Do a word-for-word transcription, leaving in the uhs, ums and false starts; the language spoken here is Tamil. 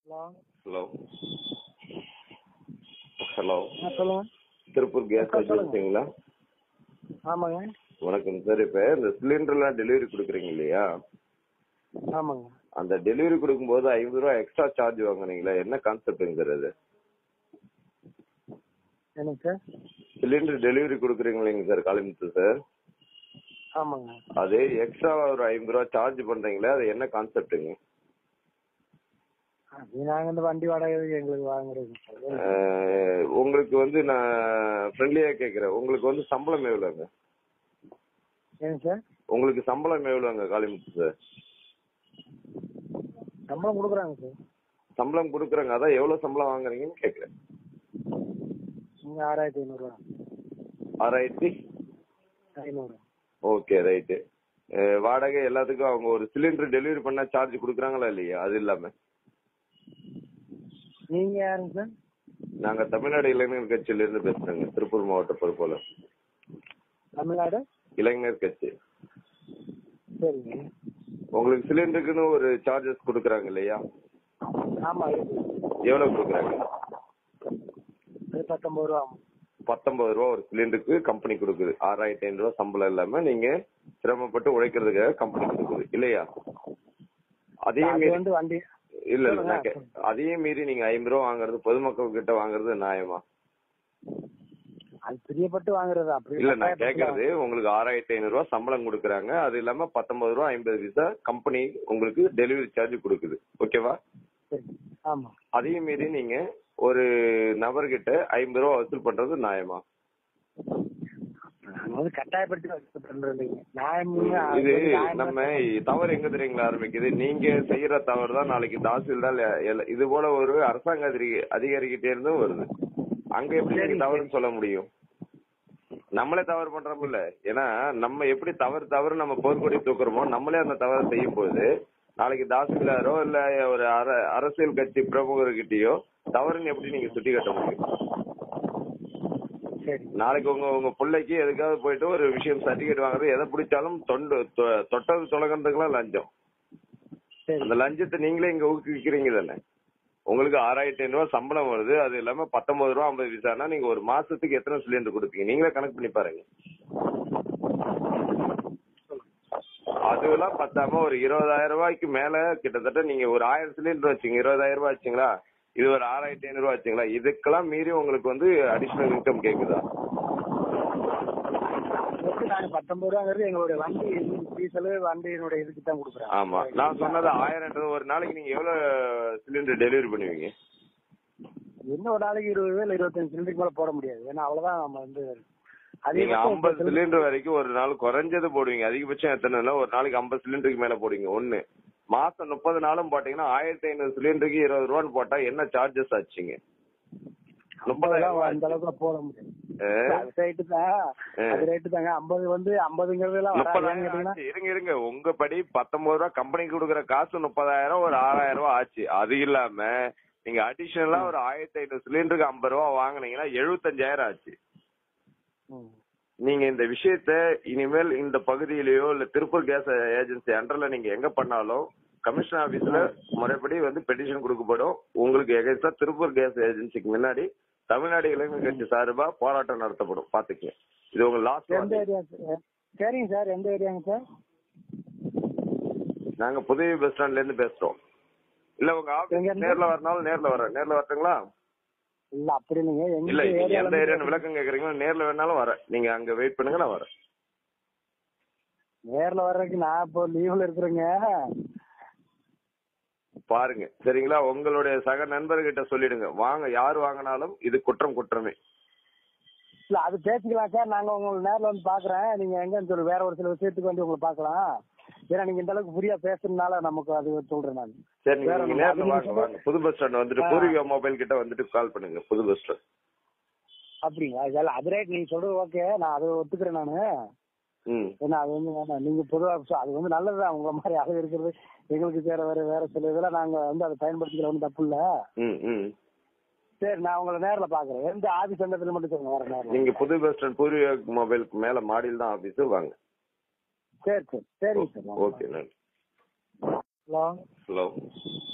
ஹலோ ஹலோ ஹலோ ஆ சொல்லுங்க. திருப்பூர் கேஸ் அக்கா, சொல்லுங்க. ஏஜென்சிங்களா? ஆமாங்க வணக்கம் சார். இப்போ இந்த சிலிண்டர்லாம் டெலிவரி கொடுக்குறீங்க இல்லையா? ஆமாங்க. அந்த டெலிவரி கொடுக்கும்போது ஐம்பது ரூபா எக்ஸ்ட்ரா சார்ஜ் வாங்குனீங்களா? என்ன கான்செப்ட்டுங்க சார் அது? என்னங்க சார்? சிலிண்டர் டெலிவரி கொடுக்குறீங்க இல்லைங்க சார், காலிமுத்து சார்? ஆமாங்க. அது எக்ஸ்ட்ரா ஒரு ஐம்பது ரூபா சார்ஜ் பண்றீங்களா? அது என்ன கான்செப்ட்டுங்க? அது நாங்கள் இந்த வண்டி வாடகை எங்களுக்கு வாங்குறதுங்க சார். அஹ், உங்களுக்கு வந்து நான் ஃப்ரெண்ட்லியா கேட்குறேன், உங்களுக்கு வந்து சம்பளம் எவ்வளோங்க? ஏங்க சார்? உங்களுக்கு சம்பளம் எவ்வளோங்க காலிமுத்து சார்? சம்பளம் கொடுக்குறாங்க சார். சம்பளம் கொடுக்குறாங்க, அதான் எவ்வளோ சம்பளம் வாங்குறீங்கன்னு கேட்குறேன். நீங்கள் ஆறாயிரத்தி ஐநூறுரூவா. ஆறாயிரத்தி ஐநூறு. Okay, right. வாடகை எல்லாத்துக்கும் அவங்க ஒரு சிலிண்டர் டெலிவரி பண்ணா சார்ஜ் கொடுக்குறாங்களா இல்லையா? அது இல்லாம நீங்கள் யாருங்க சார்? நாங்க தமிழ்நாடு இளைஞர் கட்சியில இருந்து பேசுறேங்க, திருப்பூர் மாவட்ட பொறுப்பாளர். தமிழ்நாடு இளைஞர் கட்சி. சரிங்க. உங்களுக்கு சிலிண்டருக்குன்னு ஒரு சார்ஜஸ் கொடுக்குறாங்க இல்லையா? ஆமாம் இருக்கு. எவ்வளவு கொடுக்குறாங்க? அது பத்தொம்பது ரூபா. பத்தொன்பது ரூபா ஒரு சிலிண்டருக்கு கம்பெனி கொடுக்குது. ஆறாயிரத்தி ஐநூறு ரூபா சம்பளம் இல்லாம நீங்க சிரமப்பட்டு உழைக்கிறதுக்காக கம்பெனி கொடுக்குது இல்லையா? அதையும் அது மீறி வந்து வண்டி இல்ல இல்ல நான் கே- அதையும் மீறி நீங்க ஐம்பது ரூபா வாங்குறது பொதுமக்கள் கிட்ட வாங்குறது நியாயமா? அது பிரியப்பட்டு வாங்குறது அப்படி இல்ல நான் கேக்குறது, உங்களுக்கு ஆறாயிரத்தி ஐநூறு ரூபா சம்பளம் கொடுக்குறாங்க, அது இல்லாம பத்தொன்பது ரூபா ஐம்பது பைசா கம்பெனி உங்களுக்கு டெலிவரி சார்ஜ் கொடுக்குது, ஓகேவா? சரி. ஆமாம். அதையும் மீறி நீங்க ஒரு நபர்கிட்ட ஐம்பது ரூபா வசூல் பண்றது நியாயமா? நாங்கள் வந்து கட்டாயப்படுத்தி வசூல் பண்றதில்லைங்க. நியாயம் இது நம்ம தவறு எங்க தெரியுங்களா ஆரம்பிக்குது? நீங்க செய்யற தவறு தான் நாளைக்கு தாசில்தார் எ- இது போல ஒரு அரசாங்க அதிகாரி- அதிகாரிகிட்ட இருந்தும் வருது. அங்க எப்படி நீங்க தவறுன்னு சொல்ல முடியும்? நம்மளே தவறு பண்றோம்ல. ஏன்னா நம்ம எப்படி தவறு தவறு நம்ம போர்க்கொடி தூக்குறோமோ, நம்மளே அந்த தவறை செய்யும் போது நாளைக்கு தாசில்தாரோ இல்ல ஒரு அர- அரசியல் கட்சி பிரமுகர்கிட்டயோ தவறுன்னு எப்படி நீங்க சுட்டி காட்ட முடியும்? சரி. நாளைக்கு உங்க உங்க பிள்ளைக்கு எதுக்காவது போயிட்டு ஒரு விஷயம் சர்டிபிகேட் வாங்குறது, எதை பிடிச்சாலும் தொண்டு தொ- தொட்டது தொலைகிறதுக்குலாம் லஞ்சம். சரி. அந்த லஞ்சத்தை நீங்களே இங்க ஊக்குவிக்கிறீங்க தானே? உங்களுக்கு ஆறாயிரத்தி ஐநூறு ரூபாய் சம்பளம் வருது, அது இல்லாம பத்தொன்பது ரூபா ஐம்பது பைசானா நீங்க ஒரு மாசத்துக்கு எத்தனை சிலிண்டர் கொடுப்பீங்க? நீங்களே கணக்கு பண்ணி பாருங்க. அதுலாம் பத்தாம ஒரு இருபதாயிரம் ரூபாய்க்கு மேல கிட்டத்தட்ட நீங்க ஒரு ஆயிரம் சிலிண்டர் வச்சீங்க, இருபதாயிரம் ரூபாய் வச்சீங்களா, இது ஒரு ஆறாயிரத்தி ஐநூறு ரூபாய் வச்சீங்களா, இதுக்கெல்லாம் மீறி உங்களுக்கு வந்து அடிஷனல் இன்கம் கேக்குதா? நாங்க பத்தொன்பது ரூபாங்கிறது எங்களுடைய வண்டி டீசல் வண்டியினுடைய இதுக்கு தான் கொடுக்குறோம். ஆமா, நான் சொன்னது ஆயிரம். ஒரு நாளைக்கு நீங்க எவ்வளவு சிலிண்டர் டெலிவரி பண்ணுவீங்க? என்ன ஒரு நாளைக்கு இருபது இல்ல இருபத்தஞ்சு சிலிண்டருக்கு மேல போட முடியாது. ஏன்னா அவ்வளவுதான் நம்ம வந்து நீங்க ஐம்பது சிலிண்டர் வரைக்கும் ஒரு நாள் குறைஞ்சது போடுவீங்க. அதிகபட்சம் எத்தனை? ஒரு நாளைக்கு ஐம்பது சிலிண்டருக்கு மேல போடுவீங்க. ஒண்ணு மாசம் முப்பது நாளும் போட்டீங்கன்னா ஆயிரத்தி ஐநூறு சிலிண்டருக்கு இருபது ரூபான்னு போட்டா என்ன சார்ஜஸ் ஆச்சுங்க? முப்பதாயிரம் அந்த அளவுக்கு போட முடியாது. ரேட்டு தான், அது ரேட்டு தாங்க. ஐம்பது வந்து ஐம்பதுங்கிறது எல்லாம் முப்பதாயிரம் இருங்க இருங்க உங்க படி பத்தொன்பது ரூபா கம்பெனிக்கு கொடுக்குற காசு முப்பதாயிரம், ஒரு ஆறாயிரம் ரூபாய் ஆச்சு. அது இல்லாம நீங்க அடிஷனலா ஒரு ஆயிரத்தி ஐநூறு சிலிண்டருக்கு ஐம்பது ரூபா வாங்கினீங்கன்னா எழுபத்தஞ்சாயிரம் ஆச்சு. நீங்க இந்த விஷயத்த இனிமேல் இந்த பகுதியிலயோ இல்ல திருப்பூர் கேஸ் ஏஜென்சி அண்டர்ல நீங்க எங்க பண்ணாலும் கமிஷனர் ஆபீஸ்ல முறைப்படி வந்து பெட்டிஷன் கொடுக்கப்படும். உங்களுக்கு எகென்ஸ்டா திருப்பூர் கேஸ் ஏஜென்சிக்கு முன்னாடி தமிழ்நாடு இளைஞர் கட்சி சார்பா போராட்டம் நடத்தப்படும். பாத்துக்க, இது உங்க லாஸ்ட். எந்த ஏரியா? சரிங்க சார். எந்த ஏரியாங்க சார்? நாங்க புதிய பஸ் ஸ்டாண்ட்ல இருந்து பேசுறோம். இல்ல உங்க ஆபீஸ் நேர்ல வரனாலும் நேர்ல வரேன். நேர்ல வரட்டுங்களா? இல்ல அப்படி இல்லைங்க. இல்ல நீங்க எந்த ஏரியான்னு விளக்கம் கேக்குறீங்களோ நேர்ல வேணாலும் வரேன். நீங்க அங்க வெயிட் பண்ணுங்க, நான் வரேன். நேர்ல வர்றதுக்கு நான் இப்போ லீவ்ல இருக்கிறேங்க. பாருங்க சரிங்களா, உங்களுடைய சக நண்பர்கிட்ட சொல்லிடுங்க, வாங்க யாரு வாங்கினாலும் இது குற்றம் குற்றமே. இல்ல அது பேசிக்கலாம் சார். நாங்க உங்களை நேர்ல வந்து பாக்குறேன். நீங்க எங்கன்னு சொல்லி வேற ஒரு சில விஷயத்துக்கு வந்து உங்களை பாக்கலாம். ஏன்னா நீங்க இந்த அளவுக்கு ஃப்ரீயா பேசுறதுனால நமக்கு அது சொல்றேன் நான். சரி, நீங்க நேர்ல வாங்க வாங்க. புது பஸ் ஸ்டாண்ட் வந்துட்டு பூர்விகா மொபைல் கிட்ட வந்துட்டு கால் பண்ணுங்க. புது பஸ் ஸ்டாண்ட். அப்படிங்களா? அது ரேட் நீங்க சொல்றது ஓகே, நான் அதை ஒத்துக்கிறேன் நானு. ஏன்னா அது வந்து வேணாம். நீங்க பொதுவாக அது வந்து நல்லதுதான். உங்களை மாதிரி அது இருக்கிறது எங்களுக்கு வேற வேற வேற சில இதெல்லாம் நாங்க வந்து அதை பயன்படுத்திக்கிற ஒன்றும் தப்பு இல்ல. சரி, நான் உங்களை நேரில் பாக்குறேன். எந்த ஆபீஸ் எந்த மட்டும் சொல்லுங்க. வேற நேரம் நீங்க புது பஸ் ஸ்டாண்ட் பூர்விகா மொபைலுக்கு மேல மாடியில் தான் ஆபீஸ், வாங்க. சரி சரி சரிங்க சார். ஓகே, நன்றி. Hello hello